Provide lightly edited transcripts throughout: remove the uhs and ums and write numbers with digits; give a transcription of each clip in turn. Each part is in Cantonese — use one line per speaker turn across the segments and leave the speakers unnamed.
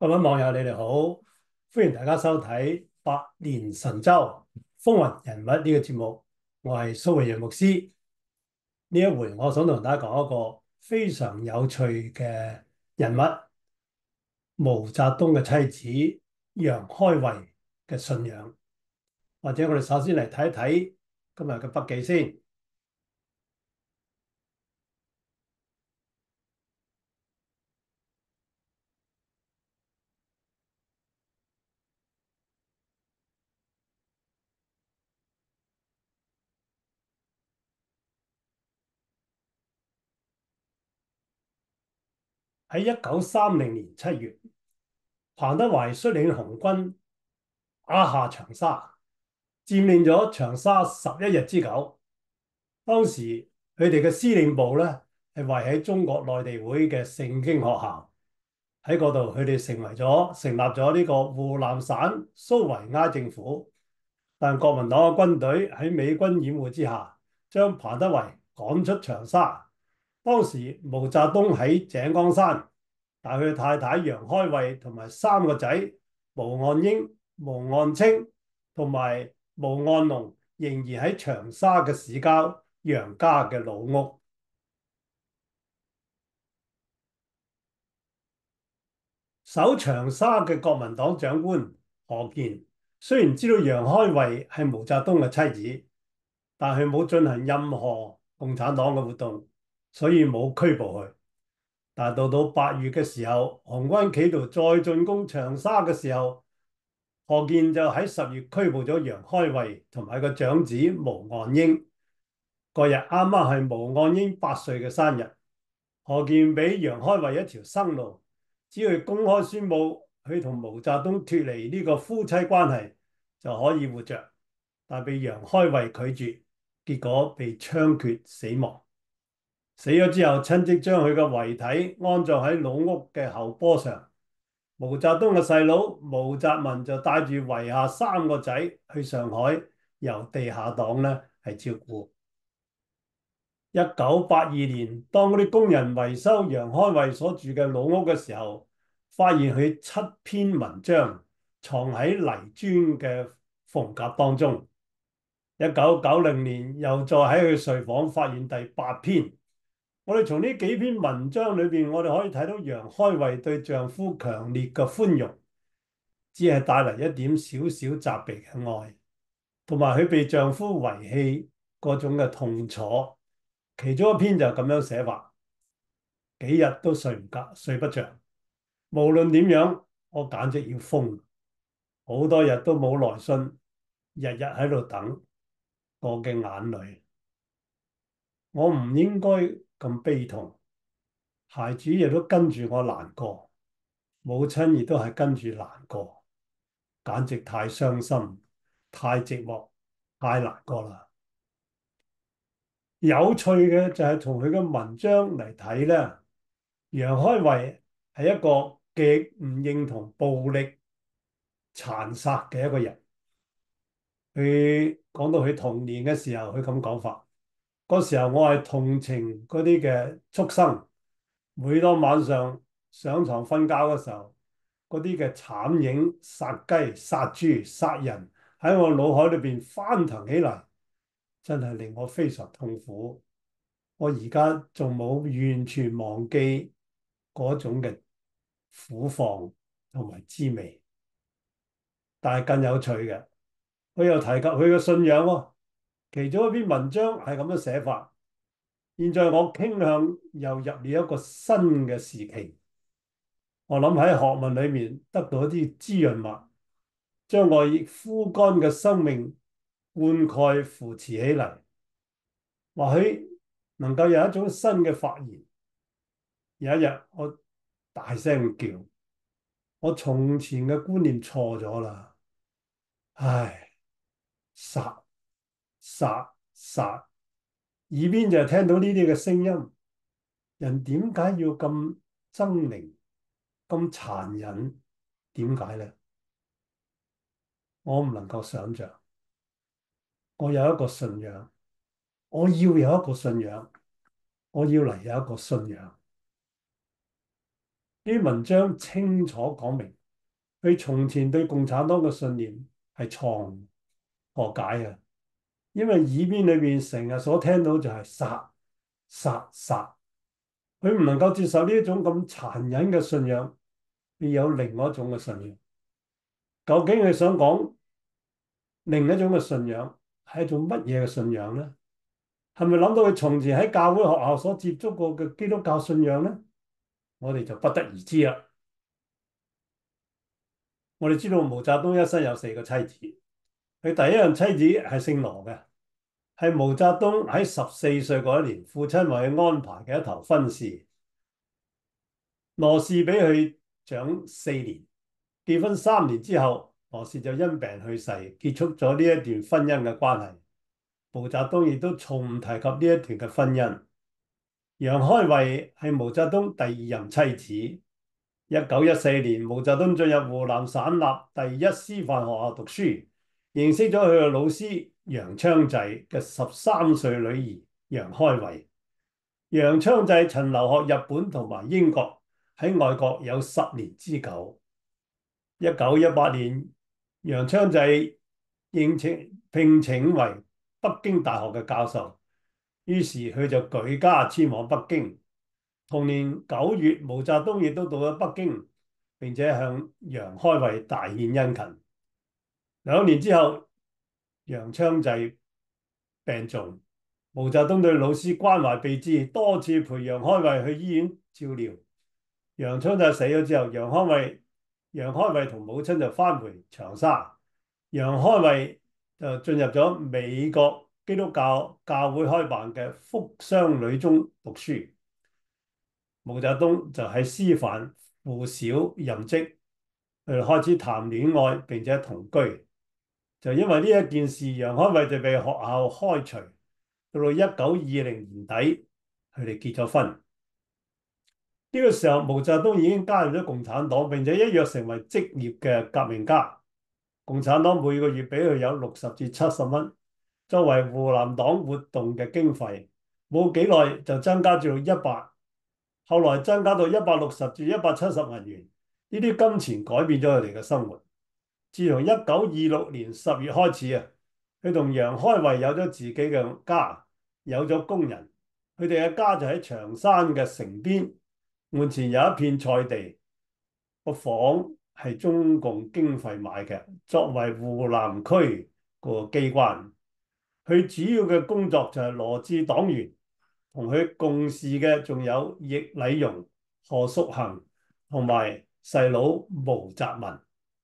各位網友，你哋好，歡迎大家收睇《百年神州風雲人物》呢個節目。我係蘇榮陽牧師。呢一回，我想同大家講一個非常有趣嘅人物——毛澤東嘅妻子楊開慧嘅信仰。或者我哋首先嚟睇一睇今日嘅筆記先。喺1930年7月，彭德懷率領紅軍打下長沙，佔領咗長沙11日之久。當時佢哋嘅司令部咧係位喺中國內地會嘅聖經學校，喺嗰度佢哋成立咗呢個湖南省蘇維埃政府。但國民黨嘅軍隊喺美軍掩護之下，將彭德懷趕出長沙。當時毛澤東喺井岡山，但佢太太楊開慧同埋三個仔毛岸英、毛岸青同埋毛岸龍仍然喺長沙嘅市郊楊家嘅老屋。守長沙嘅國民黨長官何鍵雖然知道楊開慧係毛澤東嘅妻子，但係冇進行任何共產黨嘅活動，所以冇拘捕佢。但係到8月嘅時候，紅軍企圖再進攻長沙嘅時候，何鍵就喺10月拘捕咗楊開慧同埋個長子毛岸英。嗰日啱啱係毛岸英8歲嘅生日。何鍵俾楊開慧一條生路，只要公開宣布佢同毛澤東脫離呢個夫妻關係就可以活着，但被楊開慧拒絕，結果被槍決死亡。死咗之後，親戚將佢嘅遺體安葬喺老屋嘅後坡上。毛澤東嘅細佬毛澤民就帶住遺下3個仔去上海，由地下黨咧係照顧。1982年，當嗰啲工人維修楊開慧所住嘅老屋嘅時候，發現佢7篇文章藏喺泥磚嘅縫夾當中。1990年，又再喺佢睡房發現第8篇。我哋從呢幾篇文章裏邊，我哋可以睇到楊開慧對丈夫強烈嘅寬容，只係帶嚟一點少少責備嘅愛，同埋佢被丈夫遺棄嗰種嘅痛楚。其中一篇就咁樣寫法：幾日都睡不着，無論點樣，我簡直要瘋，好多日都冇來信，日日喺度等。我嘅眼淚，我唔應該咁悲痛。孩子亦都跟住我難過，母親亦都係跟住難過，簡直太傷心、太寂寞、太難過啦。有趣嘅就係從佢嘅文章嚟睇咧，楊開慧係一個極唔認同暴力殘殺嘅一個人。佢講到佢童年嘅時候，佢咁講法：嗰時候我係同情嗰啲嘅畜生，每當晚上上床瞓覺嘅時候，嗰啲嘅慘影、殺雞、殺豬、殺人喺我腦海裏邊翻騰起嚟，真係令我非常痛苦。我而家仲冇完全忘記嗰種嘅苦況同埋滋味。但係更有趣嘅，佢又提及佢嘅信仰喎。其中一篇文章係咁樣寫法：現在我傾向又入了一個新嘅時期，我諗喺學問裏面得到一啲滋潤物，將我以枯乾嘅生命灌溉扶持起嚟，或許能夠有一種新嘅發現。有一日我大聲叫：我從前嘅觀念錯咗啦！唉，殺殺殺，耳邊就聽到呢啲嘅聲音。人點解要咁猙獰、咁殘忍？點解咧？我唔能夠想象。我有一個信仰，我要有一個信仰，我要嚟有一個信仰。 呢啲文章清楚講明，佢從前對共產黨嘅信念係錯誤，何解啊？因為耳邊裏邊成日所聽到就係殺殺殺，佢唔能夠接受呢一種咁殘忍嘅信仰，要有另外一種嘅信仰。究竟佢想講另一種嘅信仰係一種乜嘢嘅信仰呢？係咪諗到佢從前喺教會學校所接觸過嘅基督教信仰呢？我哋就不得而知啦。我哋知道毛澤東一生有4個妻子，佢第一任妻子係姓羅嘅，係毛澤東喺14歲嗰一年，父親為佢安排嘅一頭婚事。羅氏比佢長4年，結婚3年之後，羅氏就因病去世，結束咗呢一段婚姻嘅關係。毛澤東亦都從唔提及呢一段嘅婚姻。楊開慧係毛澤東第二任妻子。1914年，毛澤東進入湖南省立第一師範學校讀書，認識咗佢嘅老師楊昌濟嘅13歲女兒楊開慧。楊昌濟曾留學日本同埋英國，喺外國有10年之久。1918年，楊昌濟聘請為北京大學嘅教授，於是佢就舉家遷往北京。同年9月，毛澤東亦都到咗北京，並且向楊開慧大獻殷勤。2年之後，楊昌濟病重，毛澤東對老師關懷備至，多次陪楊開慧去醫院照料。楊昌濟死咗之後，楊開慧同母親就返回長沙，楊開慧就進入咗美國基督教教會開辦嘅福商女中讀書。毛澤東就喺師範附小任職，佢哋開始談戀愛並且同居。就因為呢一件事，楊開慧就被學校開除。到1920年底，佢哋結咗婚。呢個時候，毛澤東已經加入咗共產黨，並且一躍成為職業嘅革命家。共產黨每個月俾佢有60至70蚊，作為湖南黨活動嘅經費。冇幾耐就增加至到100。後來增加到160至170銀元，呢啲金錢改變咗佢哋嘅生活。自從1926年10月開始啊，佢同楊開慧有咗自己嘅家，有咗工人。佢哋嘅家就喺長山嘅城邊，門前有一片菜地，個房係中共經費買嘅，作為湖南區個機關。佢主要嘅工作就係羅致黨員。同佢共事嘅仲有易禮容、何叔衡同埋細佬毛澤民。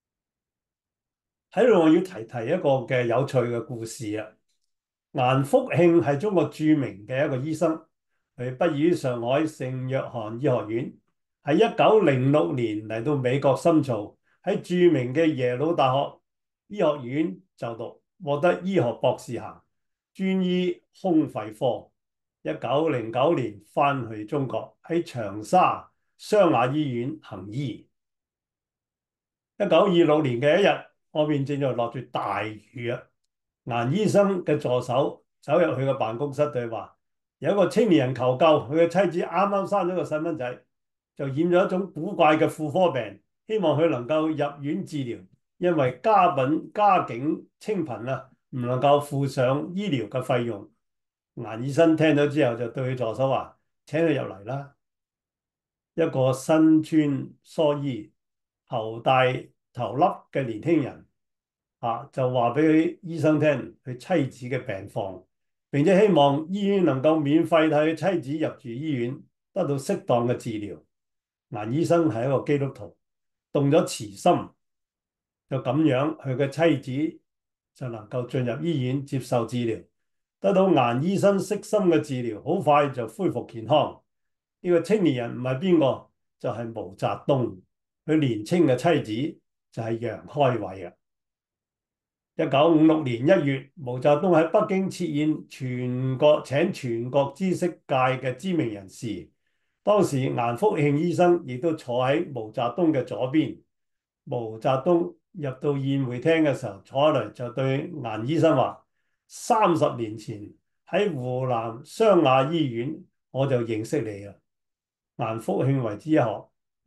喺度我要提一個嘅有趣嘅故事啊！顏福慶係中國著名嘅一個醫生，佢畢業於上海聖約翰醫學院，喺1906年嚟到美國深造，喺著名嘅耶魯大學醫學院就讀，獲得醫學博士銜，專醫胸肺科。1909年返去中國，喺長沙湘雅醫院行醫。1926年嘅一日，外面正在落住大雨啊！顏醫生嘅助手走入佢嘅辦公室，對佢話：有一個青年人求救，佢嘅妻子啱啱生咗個細蚊仔，就染咗一種古怪嘅婦科病，希望佢能夠入院治療，因為家境清貧啊，唔能夠付上醫療嘅費用。顏醫生聽咗之後就對佢助手話：請佢入嚟啦。一個身穿蓑衣、頭戴頭笠嘅年輕人就話俾佢醫生聽佢妻子嘅病況，並且希望醫院能夠免費替佢妻子入住醫院，得到適當嘅治療。顏醫生係一個基督徒，動咗慈心，就咁樣佢嘅妻子就能夠進入醫院接受治療。得到顏醫生悉心嘅治療，好快就恢復健康。呢個青年人唔係邊個，就係毛澤東。佢年青嘅妻子就係楊開慧啊。1956年1月，毛澤東喺北京設宴，請全國知識界嘅知名人士。當時顏福慶醫生亦都坐喺毛澤東嘅左邊。毛澤東入到宴會廳嘅時候，坐落嚟就對顏醫生話：30年前喺湖南湘雅醫院，我就認識你啦。顏福慶為之一學，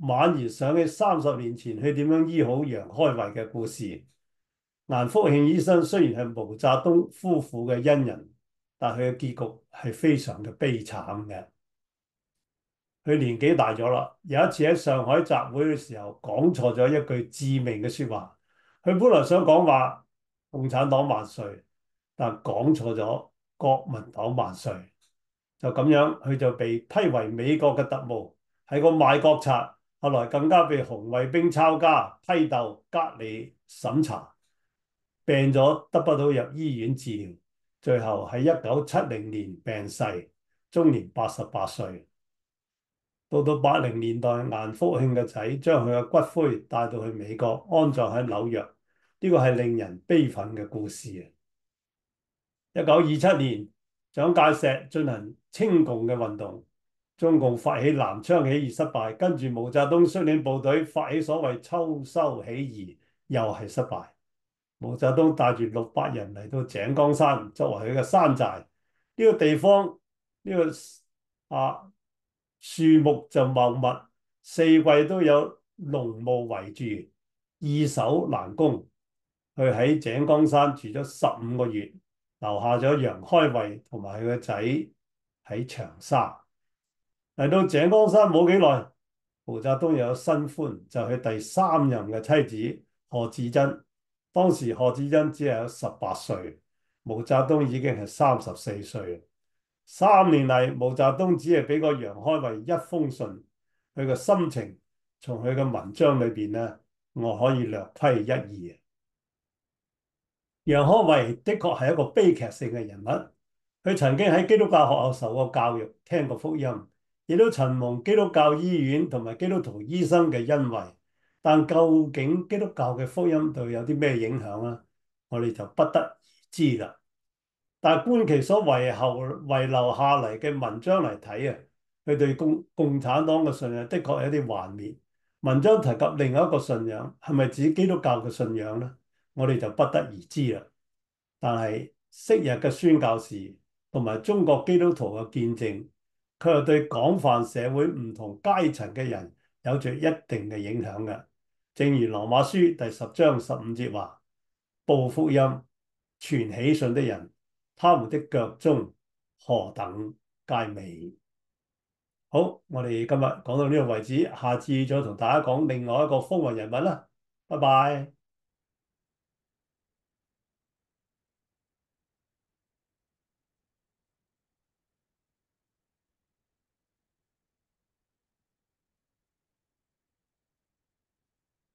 猛然想起30年前佢點樣醫好楊開慧嘅故事。顏福慶醫生雖然係毛澤東夫婦嘅恩人，但佢嘅結局係非常嘅悲慘嘅。佢年紀大咗啦，有一次喺上海集會嘅時候講錯咗一句致命嘅說話。佢本來想講話共產黨萬歲，但講錯咗國民黨萬歲。就咁樣，佢就被批為美國嘅特務，係個賣國賊。後來更加被紅衛兵抄家、批鬥、隔離審查，病咗得不到入醫院治療，最後喺1970年病逝，終年88歲。到80年代，顏福慶嘅仔將佢嘅骨灰帶到去美國安葬喺紐約，呢個係令人悲憤嘅故事啊！1927年，蔣介石進行清共嘅運動，中共發起南昌起義失敗，跟住毛澤東率領部隊發起所謂秋收起義，又係失敗。毛澤東帶住600人嚟到井岡山作為佢嘅山寨，呢個地方呢個樹木就茂密，四季都有濃霧圍住，易守難攻。佢喺井岡山住咗15個月，留下咗楊開慧同埋佢個仔喺長沙。嚟到井岡山冇幾耐，毛澤東又有新歡，就係第3任嘅妻子賀智珍。當時賀智珍只係有18歲，毛澤東已經係34歲。3年嚟，毛澤東只係俾過楊開慧一封信，佢嘅心情從佢嘅文章裏邊呢，我可以略窺一二。楊開慧的確係一個悲劇性嘅人物，佢曾經喺基督教學校受過教育，聽過福音，亦都曾蒙基督教醫院同埋基督徒醫生嘅恩惠。但究竟基督教嘅福音對佢有啲咩影響呢？我哋就不得而知啦。但係觀其所遺留下嚟嘅文章嚟睇啊，佢對共產黨嘅信仰的確有啲幻滅。文章提及另外一個信仰，係咪指基督教嘅信仰呢？我哋就不得而知啦。但係昔日嘅宣教士同埋中國基督徒嘅見證，佢又對廣泛社會唔同階層嘅人有着一定嘅影響嘅。正如羅馬書第10章15節話：報福音、傳喜訊的人，他們的腳蹤何等佳美。好，我哋今日講到呢度為止，下次再同大家講另外一個風雲人物啦。拜拜。